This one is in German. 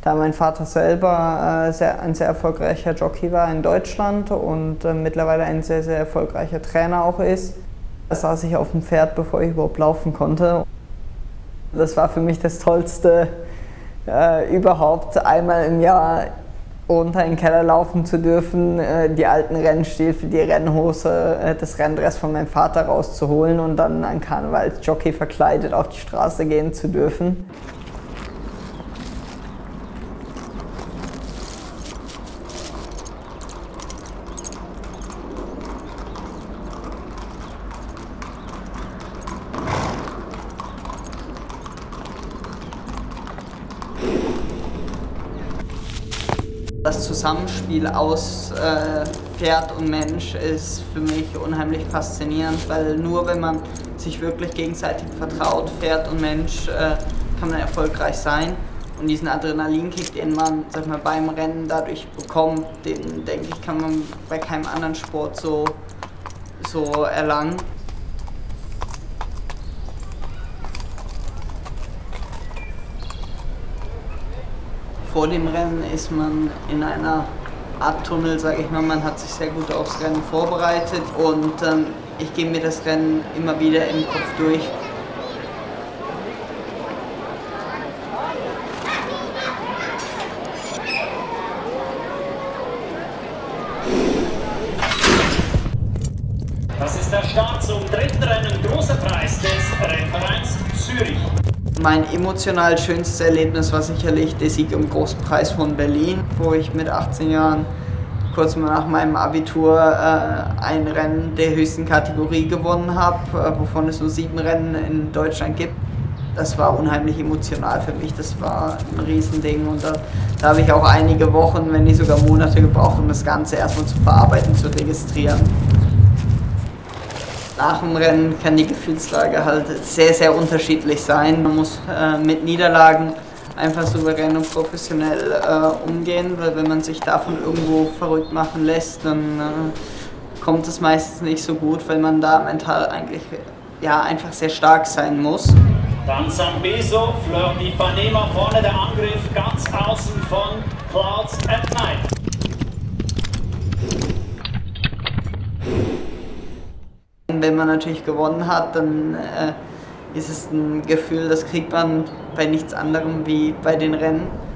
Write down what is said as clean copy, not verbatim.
Da mein Vater selber ein sehr erfolgreicher Jockey war in Deutschland und mittlerweile ein sehr, sehr erfolgreicher Trainer auch ist, saß ich auf dem Pferd, bevor ich überhaupt laufen konnte. Das war für mich das Tollste überhaupt, einmal im Jahr runter in den Keller laufen zu dürfen, die alten Rennstiefel, die Rennhose, das Renndress von meinem Vater rauszuholen und dann an Karneval als Jockey verkleidet auf die Straße gehen zu dürfen. Das Zusammenspiel aus Pferd und Mensch ist für mich unheimlich faszinierend, weil nur wenn man sich wirklich gegenseitig vertraut, Pferd und Mensch, kann man erfolgreich sein. Und diesen Adrenalinkick, den man, sag mal, beim Rennen dadurch bekommt, den, denke ich, kann man bei keinem anderen Sport so erlangen. Vor dem Rennen ist man in einer Art Tunnel, sage ich mal. Man hat sich sehr gut aufs Rennen vorbereitet und ich gehe mir das Rennen immer wieder im Kopf durch. Das ist der Start zum dritten Rennen, großer Preis des Rennvereins Zürich. Mein emotional schönstes Erlebnis war sicherlich der Sieg im Großen Preis von Berlin, wo ich mit 18 Jahren, kurz nach meinem Abitur, ein Rennen der höchsten Kategorie gewonnen habe, wovon es nur 7 Rennen in Deutschland gibt. Das war unheimlich emotional für mich, das war ein Riesending und da habe ich auch einige Wochen, wenn nicht sogar Monate gebraucht, um das Ganze erstmal zu verarbeiten, zu registrieren. Nach dem Rennen kann die Gefühlslage halt sehr, sehr unterschiedlich sein. Man muss mit Niederlagen einfach souverän und professionell umgehen, weil wenn man sich davon irgendwo verrückt machen lässt, dann kommt es meistens nicht so gut, weil man da mental eigentlich einfach sehr stark sein muss. Dann Zambeso, Fleur d'Ipanema, vorne der Angriff, ganz außen von Clouds at Night. Wenn man natürlich gewonnen hat, dann ist es ein Gefühl, das kriegt man bei nichts anderem wie bei den Rennen.